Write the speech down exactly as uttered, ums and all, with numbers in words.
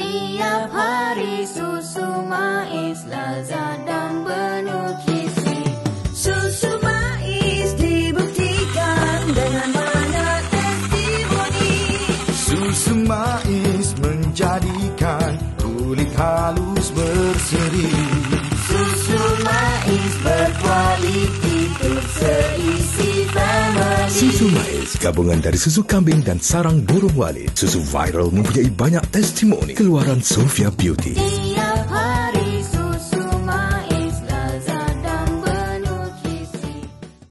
Tiap hari susu mais lazat dan penuh gizi. Susu mais dibuktikan dengan banyak testimoni. Susu mais menjadikan kulit halus berseri. Susu mais berkualiti untuk seisi family. Susu mais gabungan dari susu kambing dan sarang burung walet. Susu viral mempunyai banyak testimoni. Keluaran Sofia Beauty.